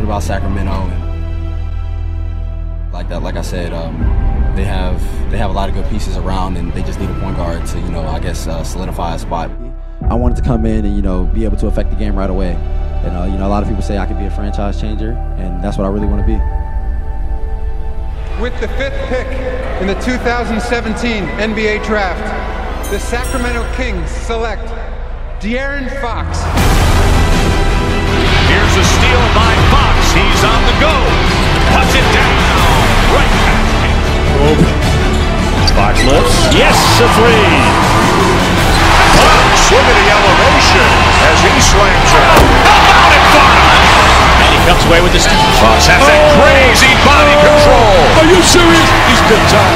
about Sacramento, and like I said, they have a lot of good pieces around, and they just need a point guard to, I guess, solidify a spot. I wanted to come in and, be able to affect the game right away. And, a lot of people say I could be a franchise changer, and that's what I really want to be. With the 5th pick in the 2017 NBA Draft, the Sacramento Kings select De'Aaron Fox. Here's a steal by Fox. He's on the go. Puts it down. Right past him. Fox lifts. Yes, a three. Fox, look at the elevation as he slams it up. About it, Fox. And he comes away with this. Fox has that crazy body control. Are you serious? He's been tired.